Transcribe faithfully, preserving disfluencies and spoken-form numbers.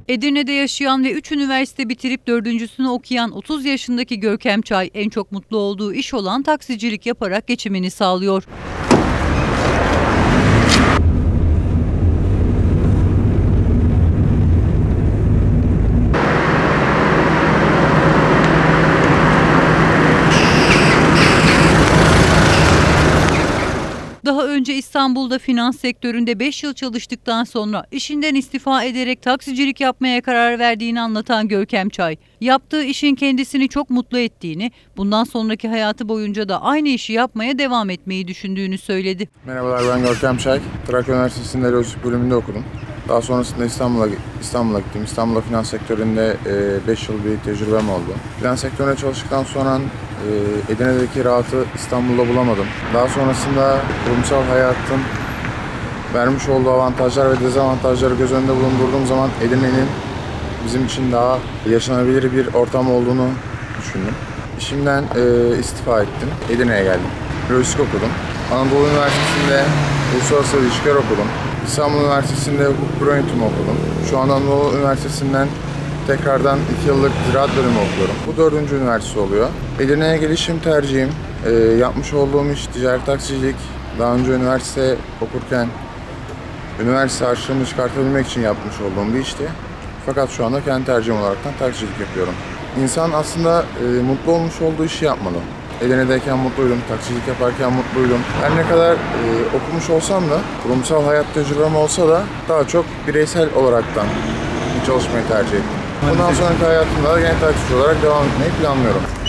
Edirne'de yaşayan ve üç üniversite bitirip dördüncüsünü okuyan otuz yaşındaki Görkem Çay en çok mutlu olduğu iş olan taksicilik yaparak geçimini sağlıyor. Daha önce İstanbul'da finans sektöründe beş yıl çalıştıktan sonra işinden istifa ederek taksicilik yapmaya karar verdiğini anlatan Görkem Çay, yaptığı işin kendisini çok mutlu ettiğini, bundan sonraki hayatı boyunca da aynı işi yapmaya devam etmeyi düşündüğünü söyledi. Merhabalar, ben Görkem Çay. Trakya Üniversitesi'nde lojistik bölümünde okudum. Daha sonrasında İstanbul'a İstanbul'a gittim. İstanbul'da finans sektöründe beş yıl bir tecrübem oldu. Finans sektöründe çalıştıktan sonra e, Edirne'deki rahatı İstanbul'da bulamadım. Daha sonrasında kurumsal hayatın vermiş olduğu avantajlar ve dezavantajları göz önünde bulundurduğum zaman Edirne'nin bizim için daha yaşanabilir bir ortam olduğunu düşündüm. İşimden e, istifa ettim. Edirne'ye geldim. Lojistik okudum. Anadolu Üniversitesi'nde Uluslararası İlişkiler okudum. İstanbul Üniversitesi'nde Hukuk Büro Yönetimi okudum. Şu an Anadolu Üniversitesi'nden tekrardan iki yıllık ziraat bölümü okuyorum. Bu dördüncü üniversite oluyor. Edirne'ye gelişim tercihim, e, yapmış olduğum iş ticaret taksicilik. Daha önce üniversite okurken üniversite harçlığını çıkartabilmek için yapmış olduğum bir işti. Fakat şu anda kendi tercihim olaraktan taksicilik yapıyorum. İnsan aslında e, mutlu olmuş olduğu işi yapmalı. Edirne'deyken mutluydum, taksicilik yaparken mutluydum. Her ne kadar e, okumuş olsam da, kurumsal hayat tecrübem olsa da daha çok bireysel olaraktan çalışmayı tercih ettim. Bundan sonraki hayatımda da gene taksici olarak devam etmeyi planlıyorum.